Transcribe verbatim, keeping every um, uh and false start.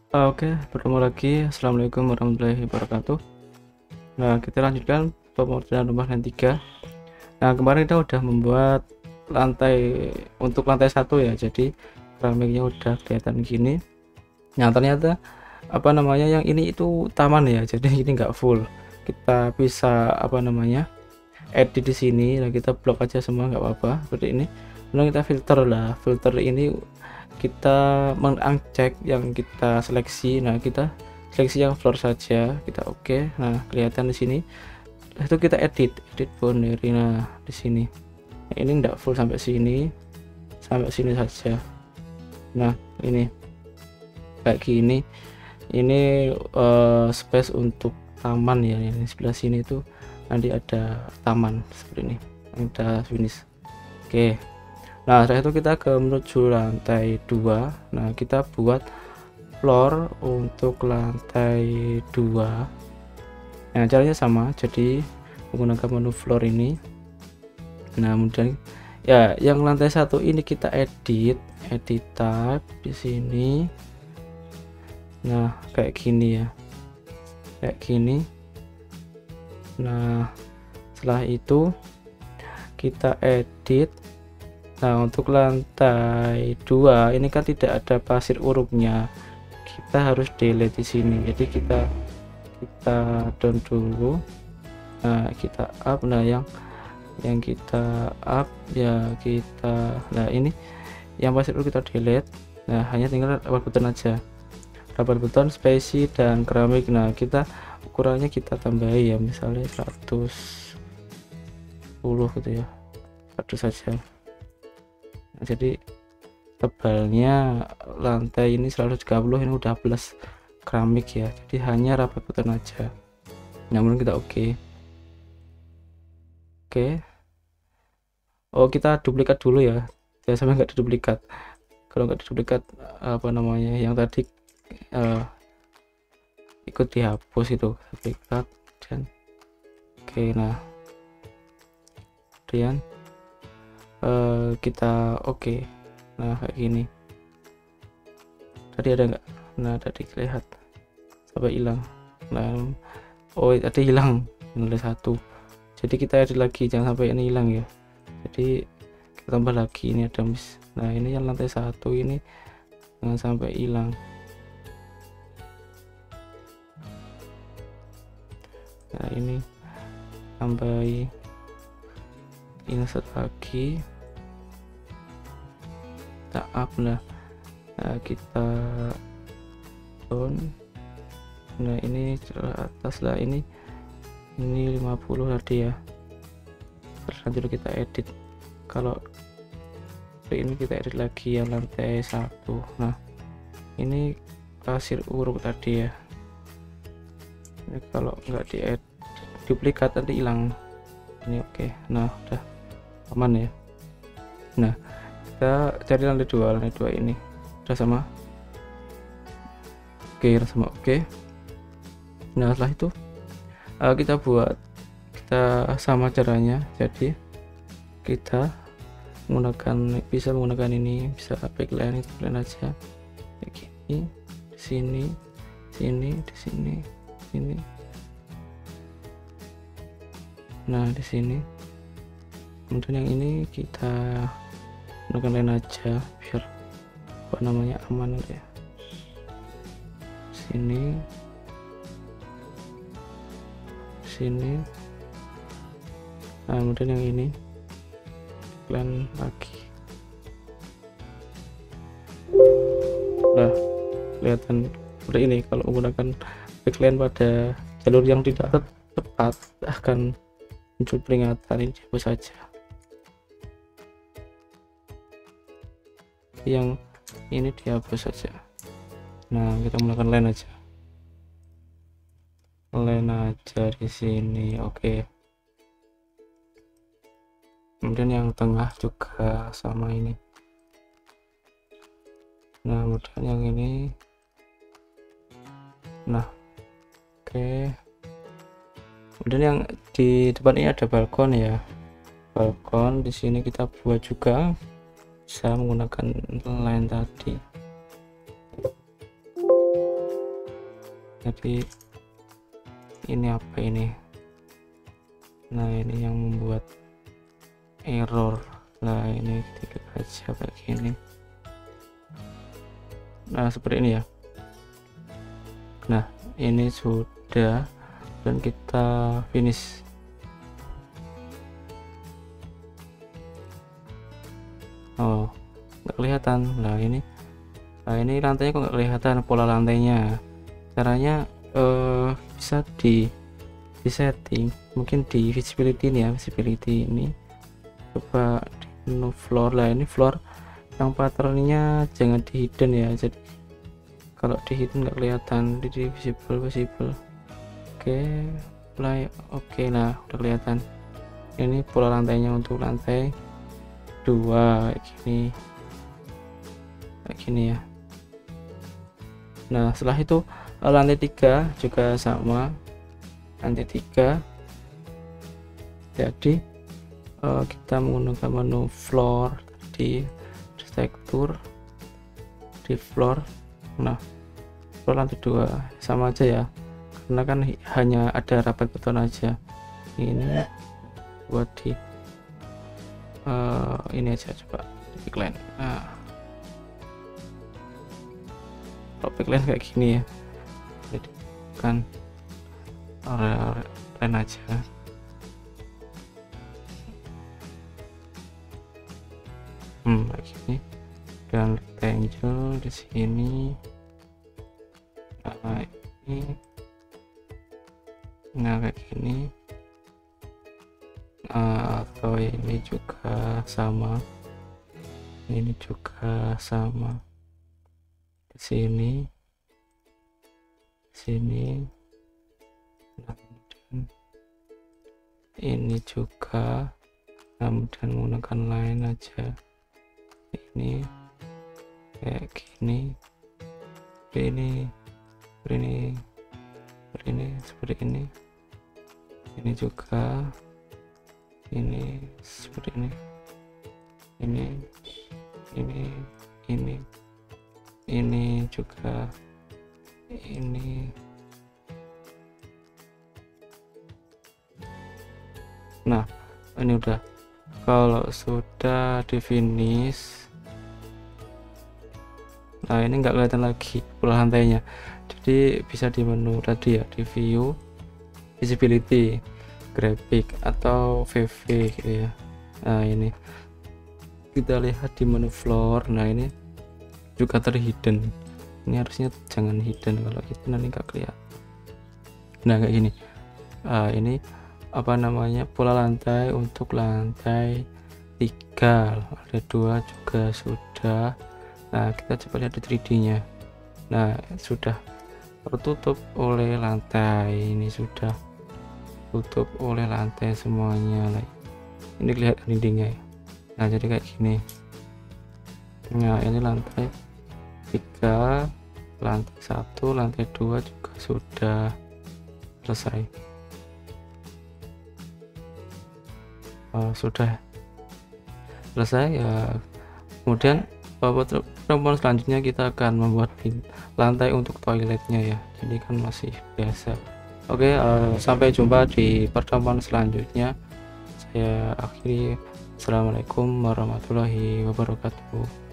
Ah, Oke, bertemu lagi. Assalamualaikum warahmatullahi wabarakatuh. Nah, kita lanjutkan pemodelian rumah lantai tiga. Nah, kemarin kita udah membuat lantai untuk lantai satu ya. Jadi keramiknya udah kelihatan gini. Nah, ternyata apa namanya yang ini itu taman ya. Jadi ini nggak full. Kita bisa apa namanya edit di sini. Nah, kita blok aja semua nggak apa-apa seperti ini. Kemudian kita filter lah. Filter ini kita mengcek yang kita seleksi. Nah, kita seleksi yang floor saja, kita oke. Okay. Nah, kelihatan di sini itu kita edit edit boundary. Nah, di sini nah, ini enggak full sampai sini, sampai sini saja. Nah, ini kayak gini. Ini uh, space untuk taman ya. Ini sebelah sini tuh nanti ada taman seperti ini, udah finish. Oke okay. Nah, setelah itu kita ke menuju lantai dua. Nah, kita buat floor untuk lantai dua. Nah, caranya sama, jadi menggunakan menu floor ini. Nah, kemudian ya yang lantai satu ini kita edit, edit tab di sini. Nah, kayak gini ya. Kayak gini. Nah, setelah itu kita edit. Nah, untuk lantai dua ini kan tidak ada pasir urupnya, kita harus delete di sini. Jadi kita kita down dulu. Nah, kita up. Nah, yang yang kita up ya kita, nah ini yang pasir urup kita delete. Nah, hanya tinggal double button aja, double button spasi dan keramik. Nah, kita ukurannya kita tambahi ya, misalnya seratus sepuluh gitu ya, seratus saja. Nah, jadi tebalnya lantai ini seratus tiga puluh, ini udah plus keramik ya, jadi hanya rapat button aja. Namun kita oke okay. oke okay. Oh, kita duplikat dulu ya, jangan sampai nggak diduplikat. Kalau nggak diduplikat apa namanya yang tadi uh, ikut dihapus itu, duplikat dan oke okay. Nah, kemudian Uh, kita oke okay. Nah, kayak gini tadi ada nggak? Nah, tadi kelihatan sampai hilang. Nah, oh tadi hilang nilai satu, jadi kita edit lagi, jangan sampai ini hilang ya. Jadi kita tambah lagi, ini ada miss. Nah, ini yang lantai satu ini jangan sampai hilang. Nah, ini tambahi, insert lagi, kita up lah. Nah, kita down. Nah, ini atas lah, ini ini lima puluh tadi ya. Terus nanti kita edit, kalau ini kita edit lagi yang lantai satu. Nah, ini pasir urup tadi ya. Ini kalau nggak diedit duplikat nanti hilang ini. oke okay. Nah, udah aman ya. Nah, kita cari lantai dua. Lantai dua ini udah sama, oke okay, sama oke okay. Nah, setelah itu uh, kita buat, kita sama caranya. Jadi kita menggunakan, bisa menggunakan ini, bisa backline, itu backline aja kayak gini, di sini, sini, di sini, sini. Nah, di sini. Kemudian yang ini kita gunakan lain aja biar apa namanya aman ya. Sini, sini. Nah, kemudian yang ini plan lagi. Nah, kelihatan seperti ini. Kalau menggunakan backline pada jalur yang tidak tepat akan muncul peringatan, ini dihapus saja. Yang ini dihapus saja. Nah, kita melakukan line aja, line aja di sini. oke okay. Kemudian yang tengah juga sama ini. Nah, kemudian yang ini. Nah, oke okay. Kemudian yang di depan ini ada balkon ya, balkon di sini kita buat juga, bisa menggunakan line tadi. Jadi ini apa ini? Nah ini yang membuat error. Nah ini diklik aja kayak gini. Nah seperti ini ya. Nah ini sudah, dan kita finish. Oh nggak kelihatan. Nah ini nah ini lantainya kok nggak kelihatan pola lantainya. Caranya eh, bisa di di setting, mungkin di visibility nih ya, visibility ini coba di menu floor. Lah ini floor yang patternnya jangan di hidden ya, jadi kalau di hidden nggak kelihatan. Di visible visible oke play oke. Nah udah kelihatan. Ini pola lantainya untuk lantai dua kayak gini, kayak gini ya. Nah setelah itu lantai tiga juga sama, lantai tiga. Jadi uh, kita menggunakan menu floor di tekstur di floor. Nah floor lantai dua sama aja ya, karena kan hanya ada rapat beton aja. Ini buat di uh, ini aja, coba di backline. Nah kalau backline kayak gini ya, jadi kan area line aja. Hmm kayak gini, dan rectangle di sini. Nah ini, nah kayak gini. Nah, atau ini juga sama, ini juga sama di sini, di sini. Nah, kemudian ini juga, kemudian menggunakan line aja. Ini kayak gini, seperti ini, seperti ini, seperti ini, seperti ini. Ini juga, ini seperti ini, ini, ini, ini, ini juga, ini. Nah ini udah. Kalau sudah di finish, nah ini nggak kelihatan lagi pola lantainya. Jadi bisa di menu tadi ya, di view, visibility, graphic atau V V gitu ya. Nah ini kita lihat di menu floor. Nah ini juga terhidden. Ini harusnya jangan hidden, kalau itu nanti nggak kelihatan. Nah kayak gini. Nah, ini apa namanya, pola lantai untuk lantai tiga, lantai dua juga sudah. Nah kita coba lihat di tiga D nya. Nah sudah tertutup oleh lantai, ini sudah tutup oleh lantai semuanya. Ini kelihatan dindingnya ya. Nah jadi kayak gini. Nah ini lantai tiga, lantai satu, lantai dua juga sudah selesai. Uh, sudah selesai ya. Kemudian pertemuan selanjutnya kita akan membuat lantai untuk toiletnya ya, jadi kan masih biasa. Oke, uh, sampai jumpa di pertemuan selanjutnya. Saya akhiri. Assalamualaikum warahmatullahi wabarakatuh.